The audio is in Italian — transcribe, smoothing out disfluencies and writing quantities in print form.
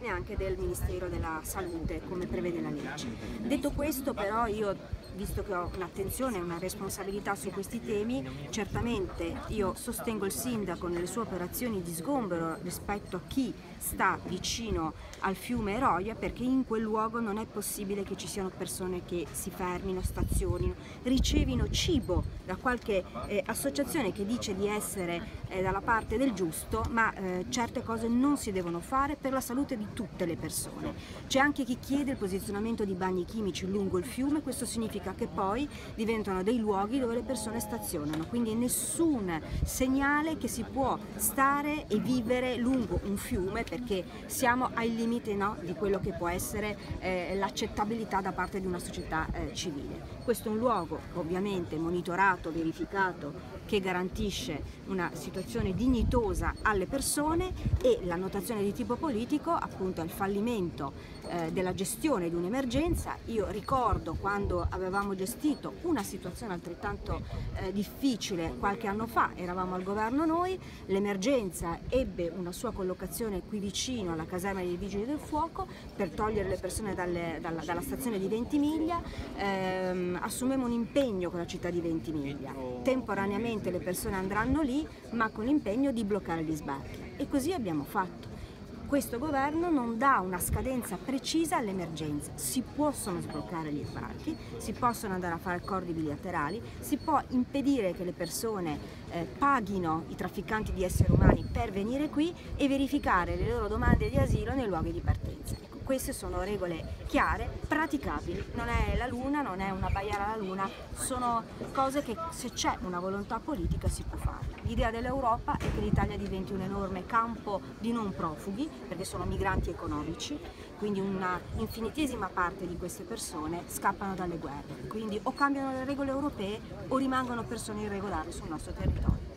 neanche del Ministero della Salute, come prevede la legge. Detto questo, però, io, visto che ho un'attenzione e una responsabilità su questi temi, certamente io sostengo il sindaco nelle sue operazioni di sgombero rispetto a chi sta vicino al fiume Eroia, perché in quel luogo non è possibile che ci siano persone che si fermino, stazionino, ricevino cibo da qualche associazione che dice di essere dalla parte del giusto, ma certe cose non si devono fare per la salute di tutte le persone. C'è anche chi chiede il posizionamento di bagni chimici lungo il fiume, questo significa che poi diventano dei luoghi dove le persone stazionano, quindi nessun segnale che si può stare e vivere lungo un fiume, perché siamo ai limiti, no, di quello che può essere l'accettabilità da parte di una società civile. Questo è un luogo ovviamente monitorato, verificato, che garantisce una situazione dignitosa alle persone, e la notazione di tipo politico appunto è il fallimento della gestione di un'emergenza. Io ricordo quando avevamo gestito una situazione altrettanto difficile qualche anno fa, eravamo al governo noi, l'emergenza ebbe una sua collocazione qui vicino alla caserma dei Vigili del Fuoco per togliere le persone dalla stazione di Ventimiglia. Assumemmo un impegno con la città di Ventimiglia, temporaneamente le persone andranno lì, ma con l'impegno di bloccare gli sbarchi, e così abbiamo fatto. Questo governo non dà una scadenza precisa all'emergenza, si possono sbloccare gli sbarchi, si possono andare a fare accordi bilaterali, si può impedire che le persone paghino i trafficanti di esseri umani per venire qui e verificare le loro domande di asilo nei luoghi di partenza. Ecco, queste sono regole chiare, praticabili, non è la luna, non è una baiala alla luna, sono cose che se c'è una volontà politica si può fare. L'idea dell'Europa è che l'Italia diventi un enorme campo di non profughi, perché sono migranti economici, quindi una infinitesima parte di queste persone scappano dalle guerre, quindi o cambiano le regole europee o rimangono persone irregolari sul nostro territorio.